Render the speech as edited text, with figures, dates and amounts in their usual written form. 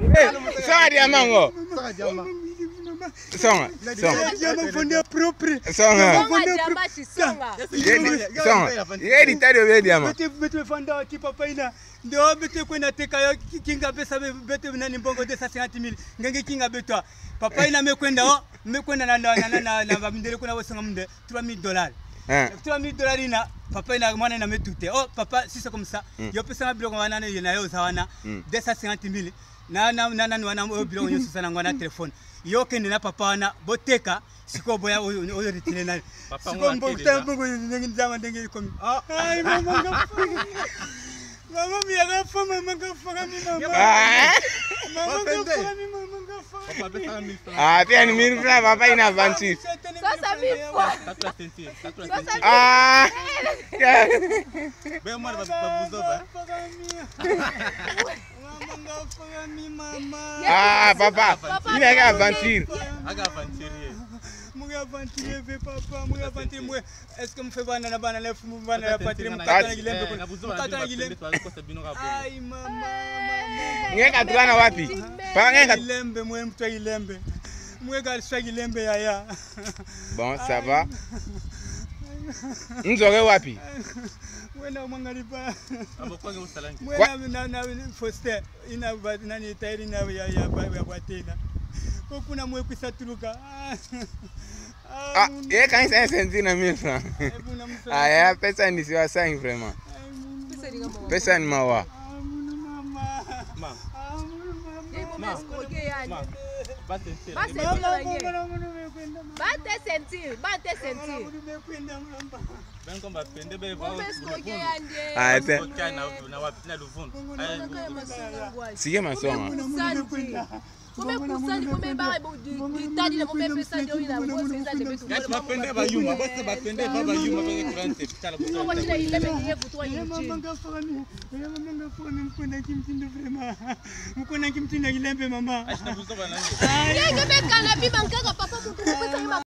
Songa diamant. Songa. Diamant fondé propre. Songa. Yedi tadio be diamant. Bete fanda ki papa ina. Ndio bete kwenda teka kinga pesa bete nani mbongo 250,000. Ngenge kinga betwa. Papa ina mekwenda na babindele kuna wosanga munde $3,000. $3,000 ina papa ina mwana ina metute. Oh papa si c'est comme ça. Yo pesa ma biloko wana na yo zawana 250,000. Na wana biloko yo susana ngwana telefone. Yo kende na papa wana boteka siko boya oyo ritine na. Siko mbota mbongo ngi nzama ndenge komi. Ai mama. Mama mi agafa mama gafa mi mama. Mama gafa mi mama gafa. Papa beta 1,000 francs. Ah, bien 1,000 francs papa ina aventure. Ça 1,000 francs. Ah. Ben moi babuzoba. Ah papa, il a aventure. Aga aventure. Moi aventure ve papa, moi aventure. Est-ce que me fait bana na bana lef mu bana la patrie mu katana gilembe ko. Katana gilembe. Ai mama. Ngeka tukana wapi? Pa ngeka gilembe moi mtu gilembe. Moi gal swa gilembe yaya. Bon, ça va. Nzore wapi? Wena mwangalipa. Abokwange usalangi. Wena na foster ina nani tairi na ya bwatena. Kokuna mwe kwisatuluka. Ah, yeye kanisa senzi na 1,000 francs. Ah, ya pesa ni siwa sangi vraiment. Pesa ni mawa. Ma. Bate sentir. Ben komba pende be va. Ah, c'est. Na wapina luvundo. Sige masoma. Come kusali come ba ditadi le come pesa ndio ina ngozi nza lebetu. Kati bapende ba yuma, bose bapende ba yuma be kurante pitala Ngo kwa ile ile benye kutwa yini. Mama ngafani mkona kimtindo vraiment. Mkona kimtindo gilembe mama. Ashina buzoba nange. Yeye kebe kana bi bankaka papa mutu pesa